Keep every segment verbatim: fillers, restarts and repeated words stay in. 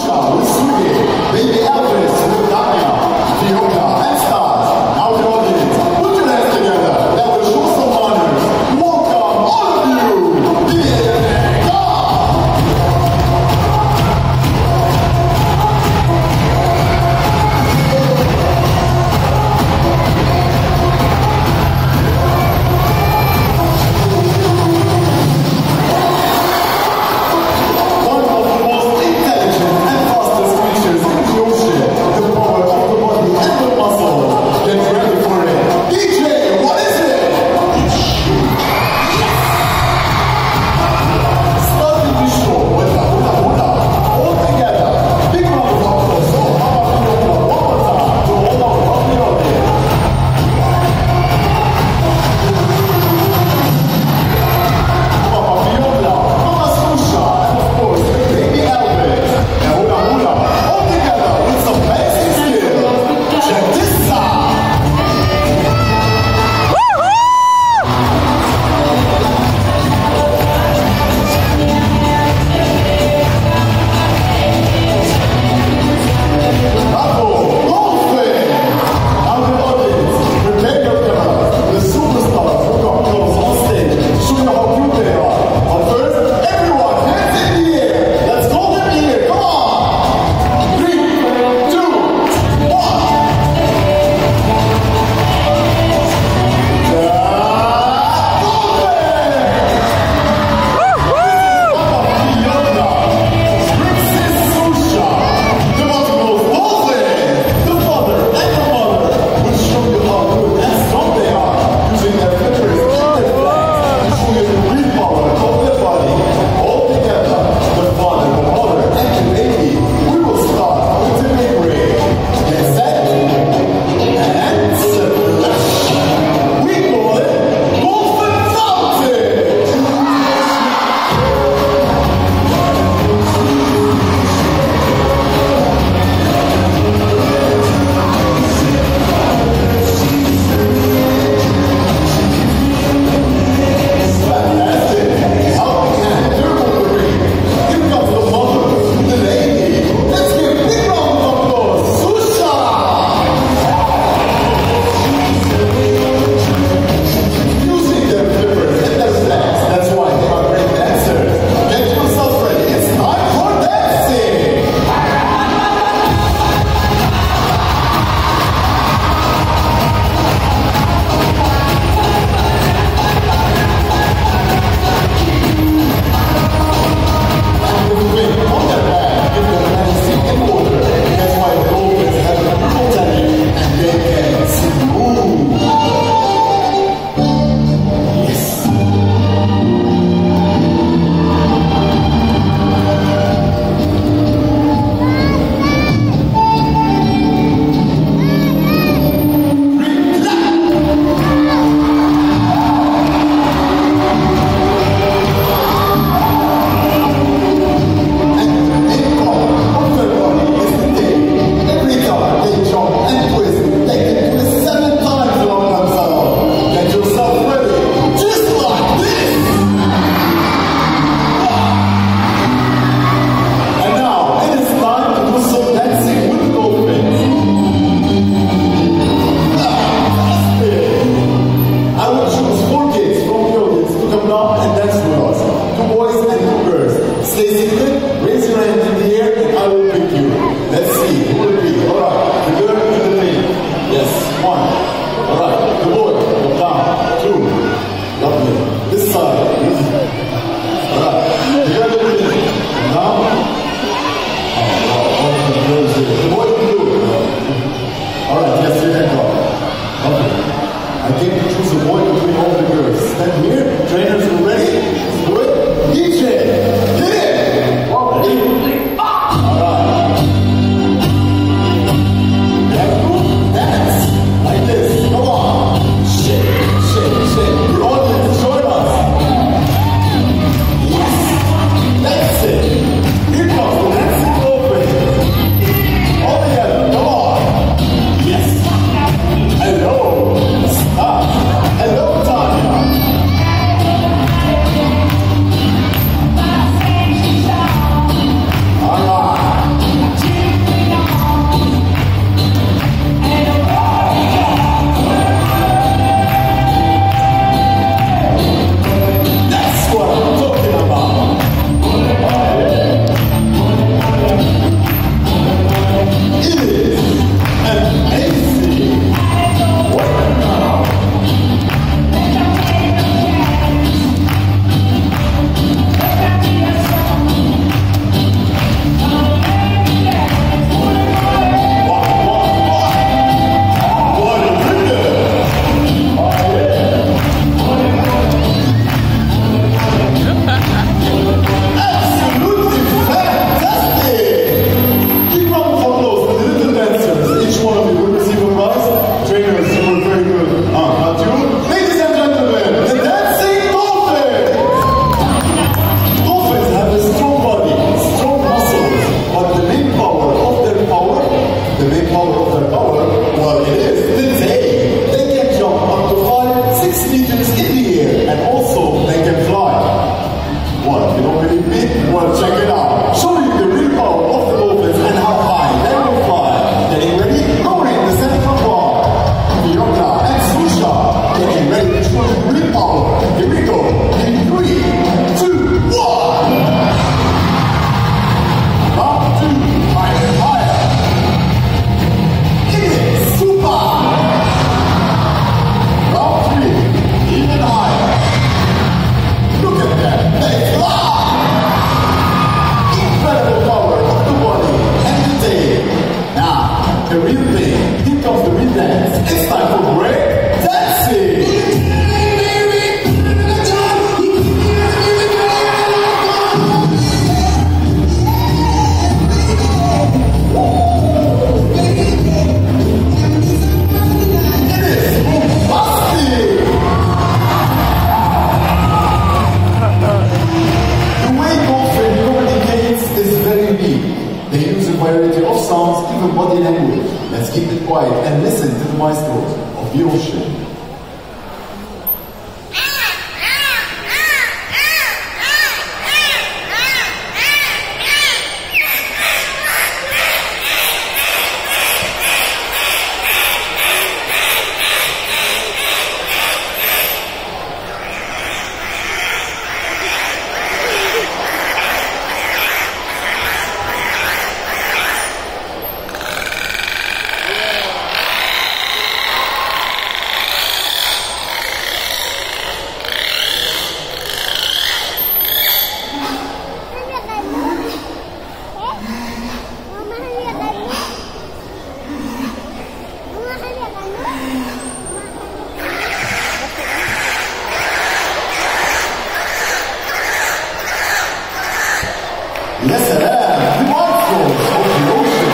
One of the most intelligent and fastest creatures in the ocean. They use a variety of sounds, even body language. Let's keep it quiet and listen to the maestros of the ocean. Yes, sir. The monsters of the ocean.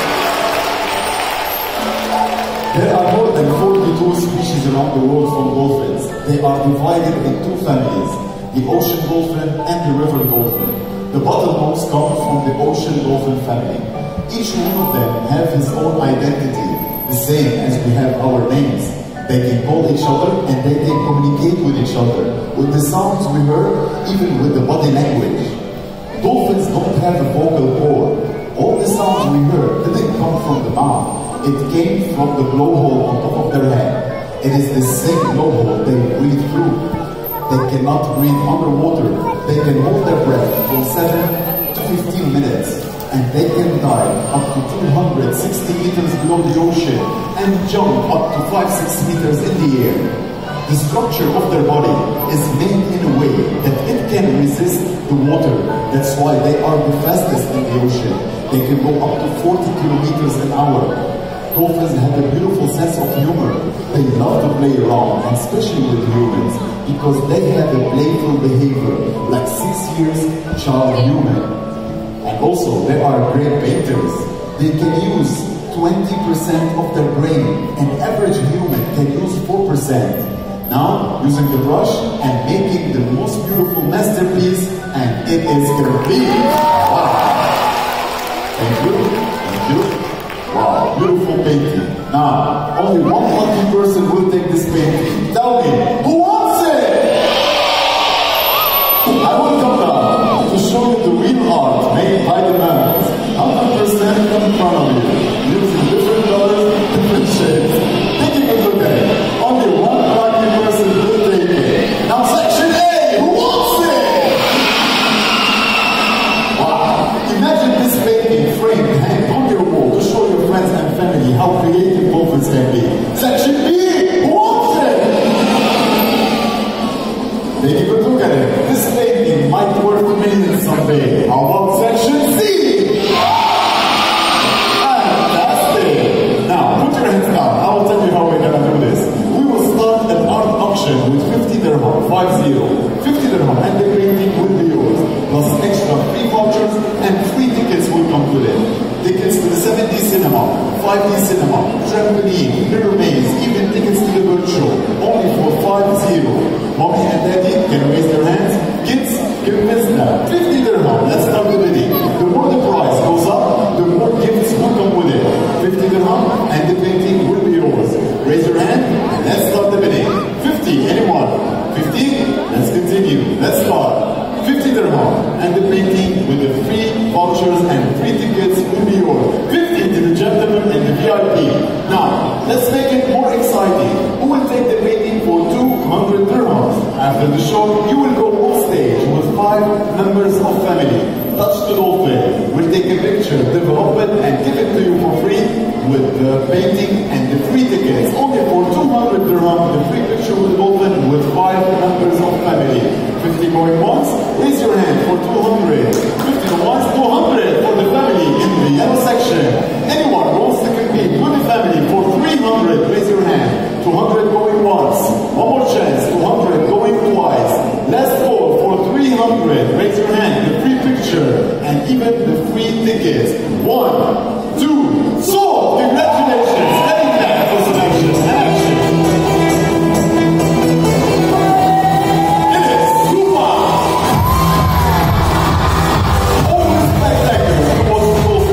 There are more than forty-two species around the world from dolphins. They are divided in two families, the ocean dolphin and the river dolphin. The bottlenose comes from the ocean dolphin family. Each one of them have his own identity, the same as we have our names. They can call each other and they can communicate with each other, with the sounds we heard, even with the body language. Dolphins don't have a vocal cord. All the sounds we heard didn't come from the mouth. It came from the blowhole on top of their head. It is the same blowhole they breathe through. They cannot breathe underwater. They can hold their breath from seven to fifteen minutes. And they can dive up to two hundred sixty meters below the ocean and jump up to five to six meters in the air. The structure of their body is made in a way that it can resist the water. That's why they are the fastest in the ocean. They can go up to forty kilometers an hour. Dolphins have a beautiful sense of humor. They love to play around, and especially with humans, because they have a playful behavior, like six years child human. And also, they are great painters. They can use twenty percent of their brain. An average human can use four percent. Now, using the brush and making the most beautiful masterpiece, and it is complete. Wow. Thank you. Thank you. Wow, beautiful painting. Now, only one lucky person will take this painting. Tell me, who wants it? I will come down to show you the real art made by the man. one hundred percent in front of you, using different colors, different shapes. Take a good look at it. Only one lucky person will take it. Now, section A, who wants it? Wow, imagine this painting framed and hanged on your wall to show your friends and family how creative dolphins can be. Section B, who wants it? Take a good look at it. This painting might be worth millions someday. How about section C? Fantastic! Now, put your hands down. I will tell you how we're gonna do this. We will start an art auction with fifty dirham, five zero. fifty dirham, and the painting will be yours. Plus extra free vouchers and free tickets will come with it. Tickets to the seven D cinema, five D cinema, trampoline, mirror maze, even tickets to the bird show. Only for five zero. Mommy and daddy can raise their hands. Kids, give me that. fifty dirham, let's start the bidding. The more the price goes up, the more gifts will come with it. fifty dirham and the painting will be yours. Raise your hand and let's start the bidding. fifty, anyone? fifty? Let's continue. Let's start. fifty dirham and the painting with the free vouchers and free tickets will be yours. fifty to the gentleman and the V I P. Now, let's make it more exciting. Who will take the painting for two hundred dirhams? After the show, you will go on stage with five members of family. Touch the dolphin. We'll take a picture, develop it, and give it to you for free with the painting and the free tickets. Only for two hundred dirham, the free picture with the dolphin with five members of family. fifty going once, raise your hand for two hundred. fifty once, two hundred for the family in the yellow section. Anyone who wants to compete with the family for three hundred, raise your hand. two hundred going once. One more chance, two hundred going twice. Last call for three hundred, raise your hand. The free picture and even the free tickets. One, two, so congratulations. Any clap for selection and action. All the spectacular, the most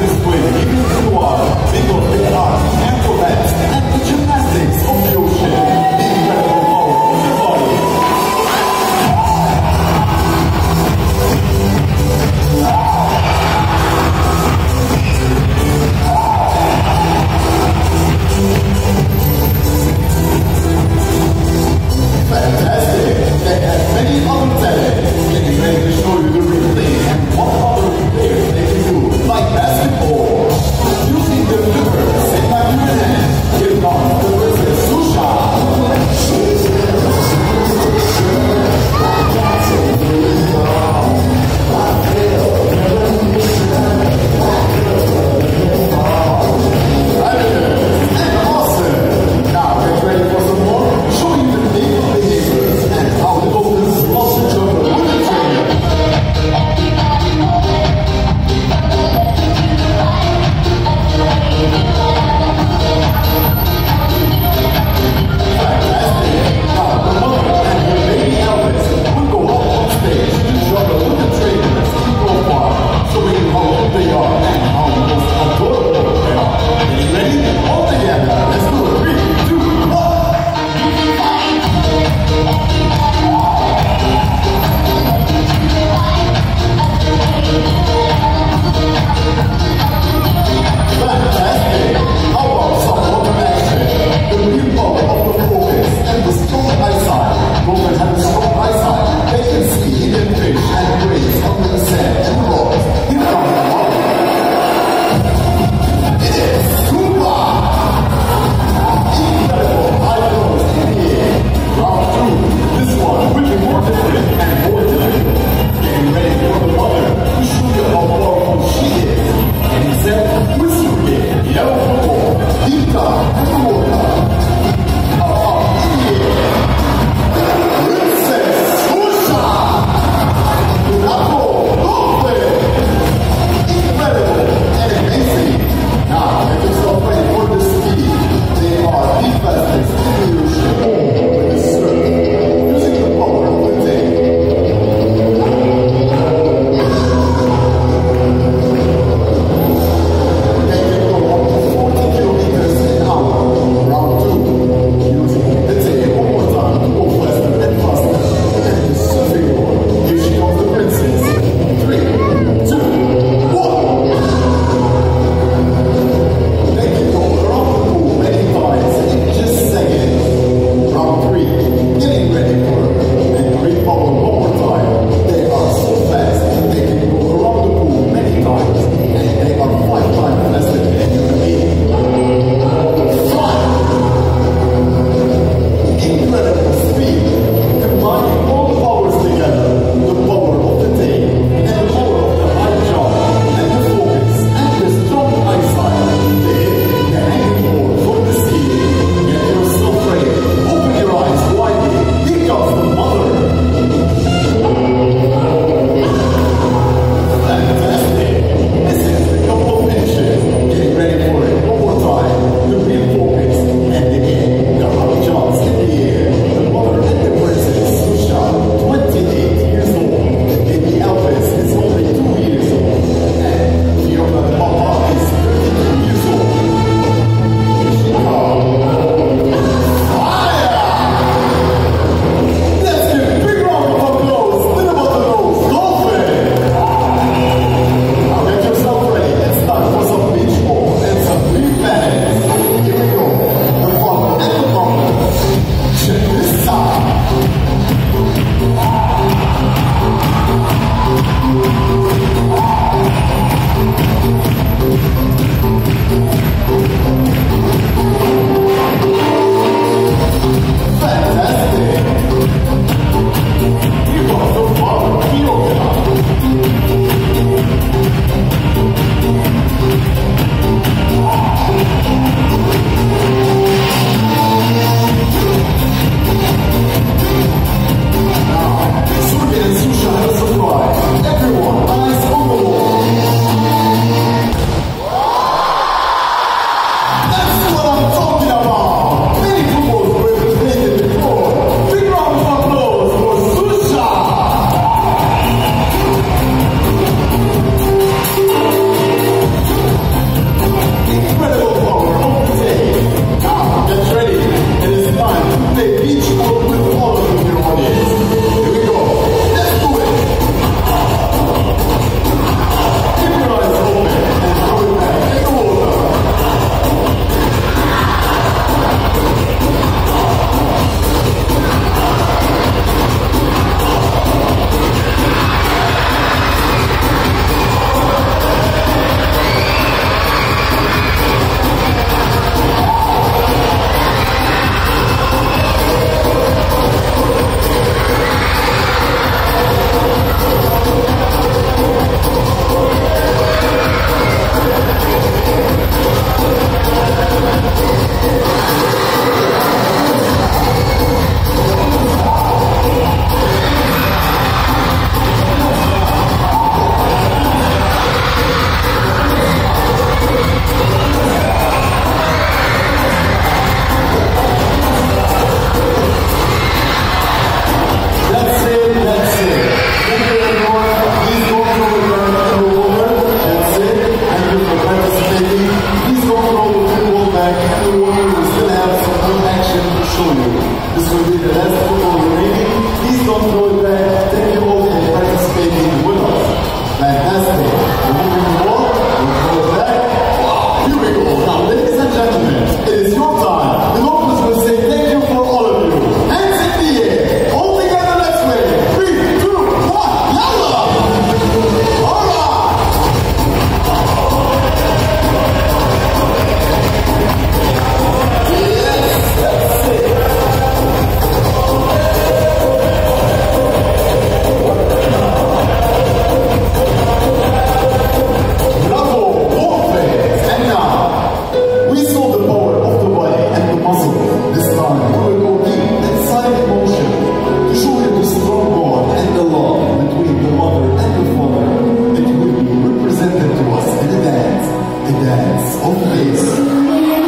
place.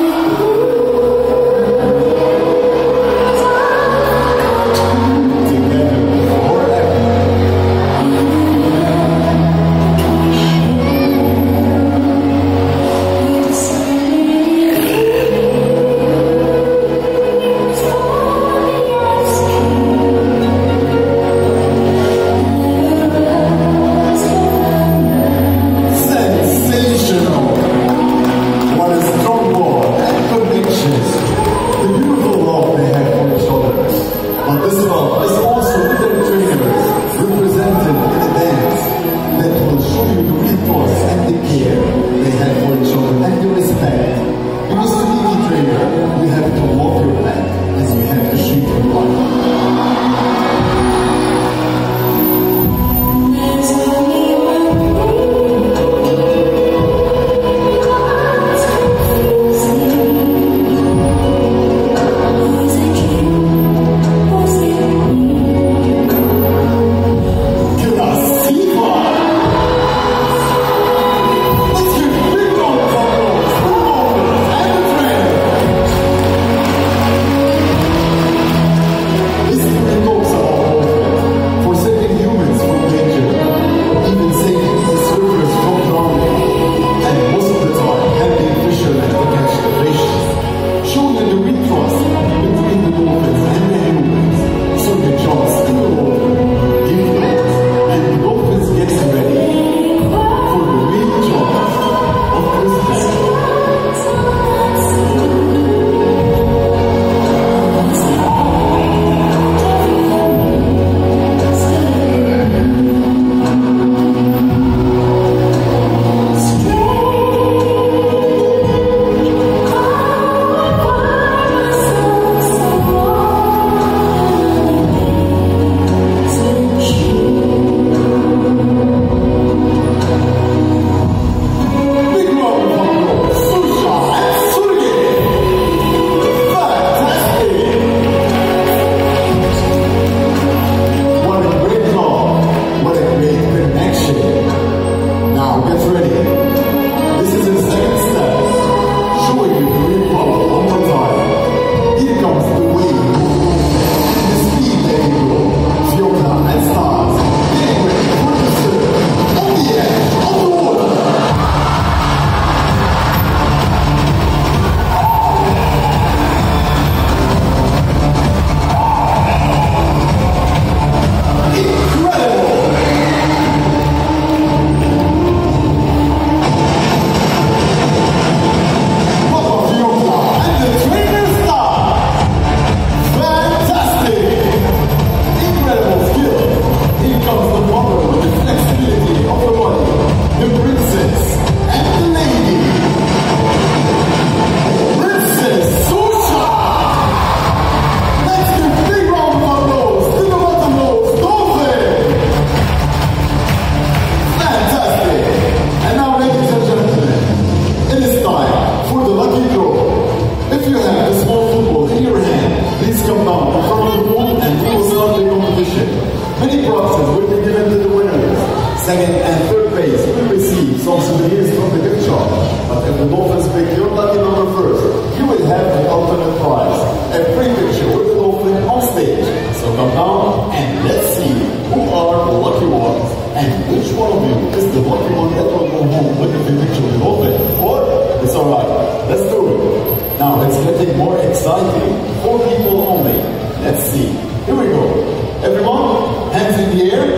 Second and third place will receive some souvenirs from the gift shop. But if the Dolphins pick your lucky number first, you will have the ultimate prize, a free picture with the Dolphin on stage. So come down and let's see who are the lucky ones and which one of you is the lucky one that will go home with the free picture with the Dolphin. Or it's alright, let's do it. Now it's getting more exciting. Four people only. Let's see. Here we go. Everyone, hands in the air.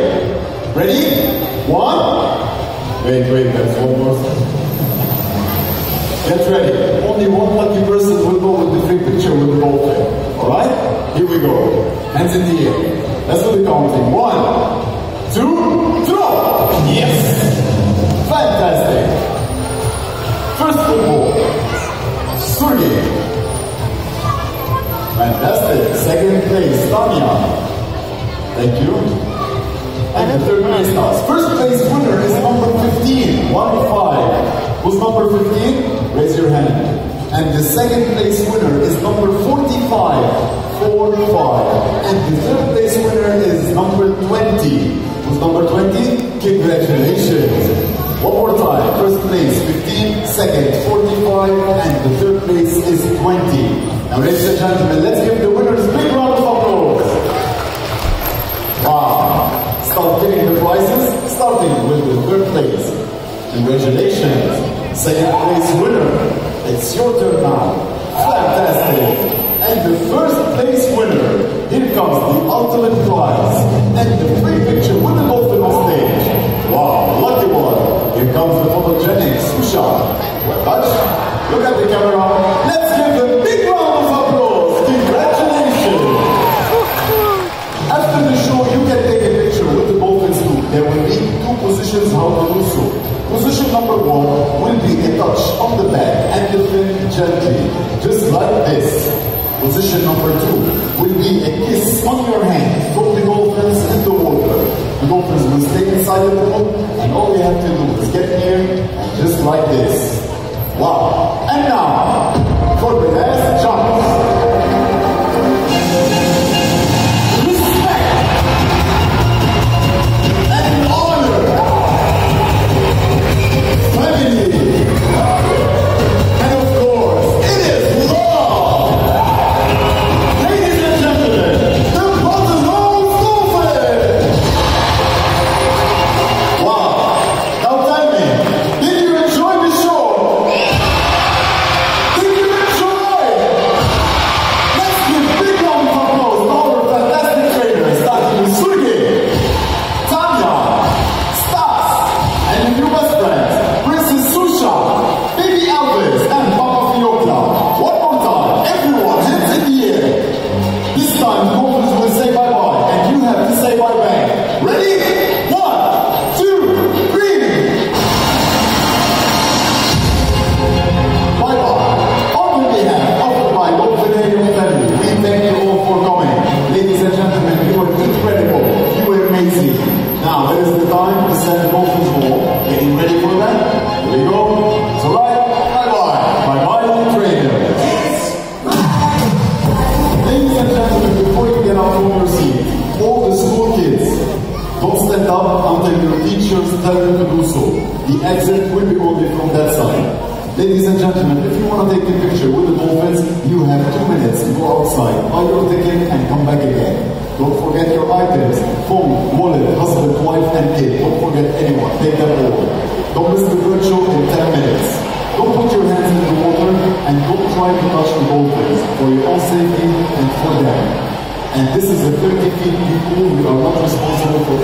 Ready? One. Wait, wait, there's one more. Get ready. Only one lucky person will go with the free picture with the Dolphin. Alright? Here we go. Hands in the air. Let's do the counting. One, two, throw! Yes! Fantastic! First football. Sergey. Fantastic. Second place, Tanya. Thank you. And the third place starts. First place winner is number fifteen, one five. Who's number fifteen? Raise your hand. And the second place winner is number forty-five, four five. And the third place winner is number twenty. Who's number twenty? Congratulations. One more time. First place, fifteen. Second, forty-five. Now, ladies and gentlemen, let's give the winners a big round of applause. Wow. Start getting the prizes, starting with the third place. Congratulations. Second place winner. It's your turn now. Fantastic. And the first place winner. Here comes the ultimate prize. And the free picture with the dolphin on stage. Wow, lucky one. Here comes the photogenic Susha. Touch. Look at the camera. Let's give them a big round of applause. Congratulations. After the show, you can take a picture with the dolphins too. There will be two positions how to do so. Position number one will be a touch on the back and the fin gently, just like this. Position number two will be a kiss on your hand from the dolphins in the water. The dolphins will stay inside the pool, and all we have to do is get near and just like this. Wow. And now, for the last jump. Respect and honor. Family. And of course, it is love. Ladies and gentlemen, the bottlenose dolphin. Wow. Now tell me, did you enjoy the show? Did you enjoy? Let's give big round of applause to our fantastic trainers, starting with Sergey, Tanya, Stas, and your new best friends, Princess Susha, Baby Elvis, and Papa Fiocla. One more time, everyone, hands in the air. This time, the dolphins will say bye-bye, and you have to say bye-bye. Ready? One, two, three. Bye-bye. On behalf of my Dolphinarium family, we thank you all for coming. Ladies and gentlemen, you were incredible. You were amazing. Now, there is the time to send the dolphins home. Getting ready for that? Here we go. It's alright. Bye-bye. Bye-bye, trainers. Ladies and gentlemen, before you get out from your seat, all the school kids, don't stand up until your teachers tell you to do so. The exit will be only from that side. Ladies and gentlemen, if you want to take a picture with the dolphins, you have two minutes to go outside, buy your ticket, and come back again. Don't forget your items, phone, wallet, husband, wife, and kid. Don't forget anyone. Take them all. Don't miss the bird show in ten minutes. Don't put your hands in the water, and don't try to touch the dolphins for your own safety and for them. And this is a thirty feet deep pool. We are not responsible for